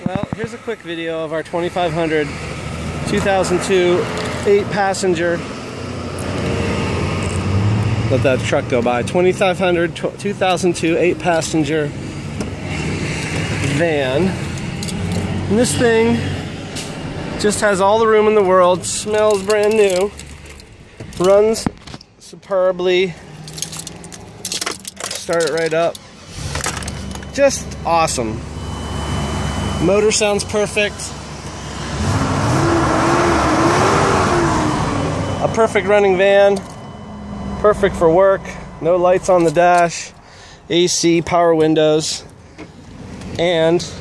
Well, here's a quick video of our 2500 2002 8-passenger. Let that truck go by. 2500 2002 8-passenger van. And this thing just has all the room in the world. Smells brand new. Runs superbly. Start it right up. Just awesome. Motor sounds perfect. A perfect running van. Perfect for work. No lights on the dash. AC, power windows. And